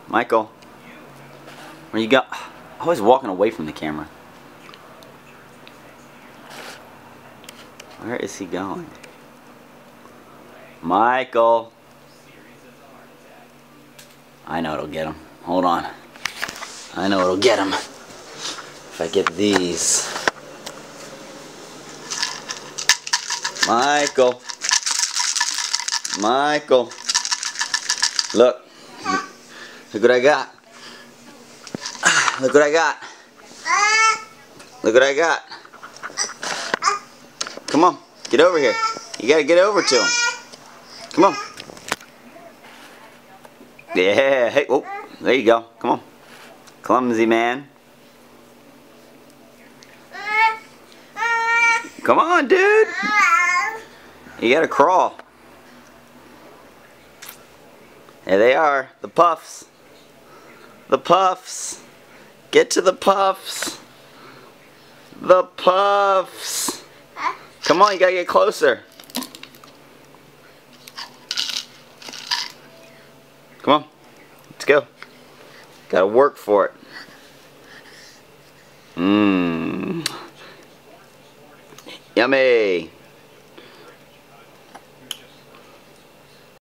Michael, where you go? Always walking away from the camera. Where is he going? Michael. I know it'll get him. Hold on. I know it'll get him. If I get these. Michael. Michael. Look. Look what I got. Look what I got. Look what I got. Come on. Get over here. You gotta get over to him. Come on. Yeah. Hey. Oh, there you go. Come on. Clumsy man. Come on, dude. You gotta crawl. There they are. The puffs. The puffs. Get to the puffs. The puffs. Come on, you gotta get closer. Come on. Let's go. Gotta work for it. Mmm. Yummy.